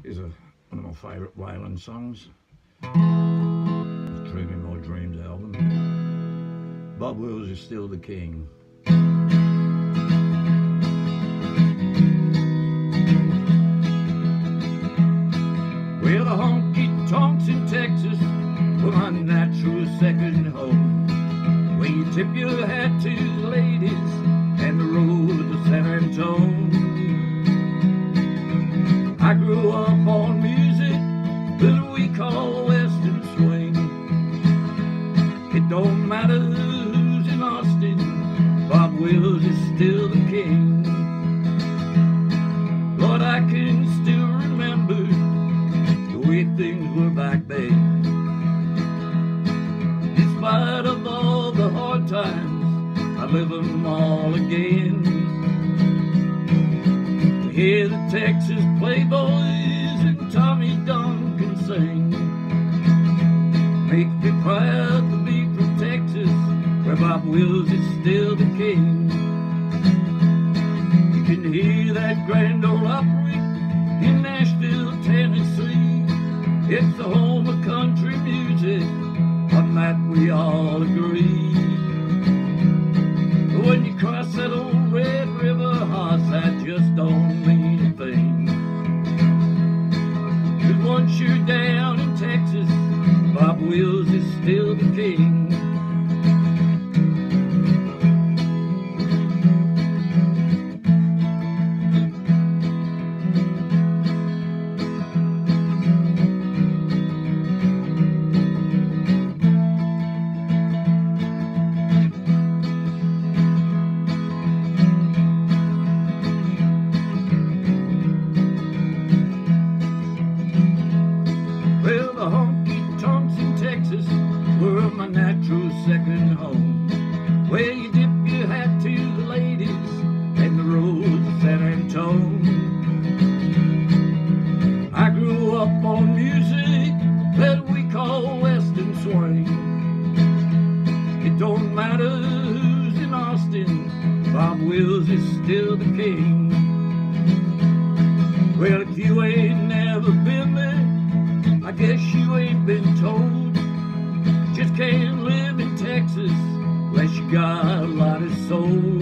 is one of my favourite Waylon songs. It's Dreaming My Dreams album. Bob Wills is still the king. Well, the honky tonks in Texas were my natural second home, where you tip your hat to the ladies and the road to San Antonio. I grew up on music that we call Western swing. It don't matter who's in Austin, Bob Wills is still the king. Lord, I can still remember the way things were back then. In spite of all the hard times, I live them all again. Hear the Texas Playboys and Tommy Duncan sing. Makes me proud to be from Texas, where Bob Wills is still the king. You can hear that Grand Ole Opry in Nashville, Tennessee. It's the home of country music, on that we all agree. But when you cross that old Red River, horse, that just don't mean a thing. 'Cause once you're down in Texas, Bob Wills is still the king. Well, the honky tonks in Texas were my natural second home, where you dip your hat to the ladies and the roads of San Antonio. I grew up on music that we call Western swing. It don't matter who's in Austin, Bob Wills is still the king. Well, if you ain't never been there, I guess you ain't been told. Just can't live in Texas unless you got a lot of soul.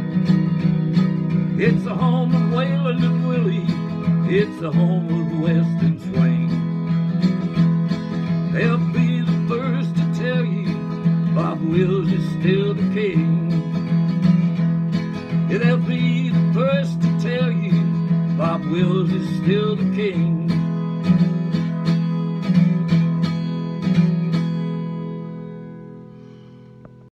It's the home of Waylon and Willie, it's the home of Western swing. They'll be the first to tell you Bob Wills is still the king. Yeah, they'll be the first to tell you Bob Wills is still the king.